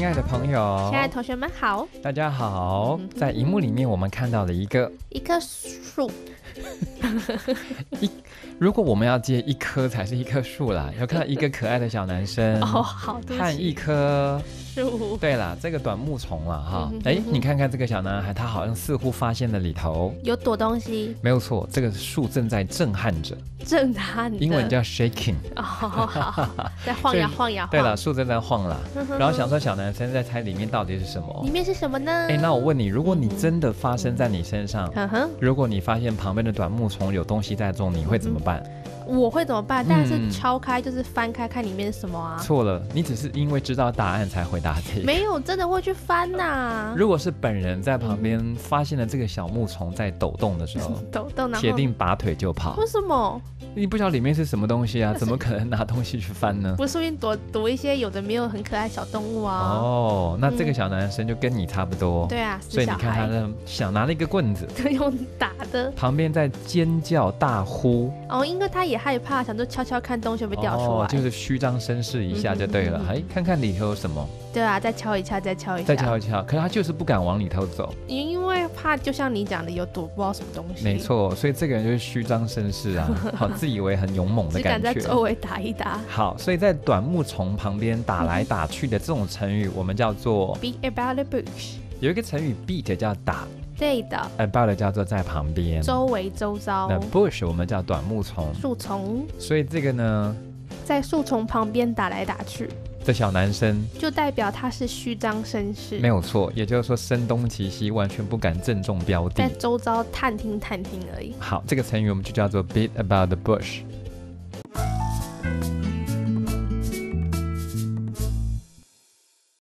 爱的朋友， 亲爱的同学们好， 大家好。在荧幕里面我们看到了一棵树如果我们要接一棵才是一棵树啦，有看到一个可爱的小男生哦，好，对不起， 和一棵树， 对啦，这个短木丛啦哈。你看看这个小男孩，他好像似乎发现了里头有躲东西， 没有错，这个树正在震撼着， 震撼的， 英文叫 shaking。 哦，好，在晃呀晃呀晃。 对了，树正在晃啦。然后想说小男生在猜里面到底是什么？ 里面是什么呢？ 那我问你，如果你真的发生在你身上，如果你发现旁边的短木丛有东西在种，你会怎么办？ 我会怎么办？当然是敲开，就是翻开看里面是什么啊。 错了，你只是因为知道答案才回答这个。 没有，真的会去翻呐。 如果是本人在旁边发现了这个小木丛在抖动的时候， 抖动， 铁定拔腿就跑。 为什么？ 你不知道里面是什么东西啊，怎么可能拿东西去翻呢？ 不是，说不定躲一些有的没有很可爱小动物啊。 哦，那这个小男生就跟你差不多。 对啊， 所以你看他想拿了一个棍子， 用打的， 旁边在尖叫大呼。 哦，因为他也害怕，想说悄悄看东西会不会掉出来。 就是虚张声势一下就对了。看看里头有什么。 对啊，再敲一下，再敲一下， 再敲一敲。可是他就是不敢往里头走， 因为怕，就像你讲的，有躲不知道什么东西。 没错，所以这个人就是虚张声势啊，好，自以为很勇猛的感觉， 只敢在周围打一打。 好，所以在短木丛旁边打来打去的这种成语，我们叫做 beat about the bush。 有一个成语 beat 叫打， 对的。 about 叫做在旁边， 周围周遭。 那 bush 我们叫短木丛， 树丛。 所以这个呢， 在树丛旁边打来打去。 这小男生就代表他是虚张声势， 没有错，也就是说声东击西，完全不敢正中标的， 在周遭探听而已。 好，这个成语我们就叫做 beat about the bush。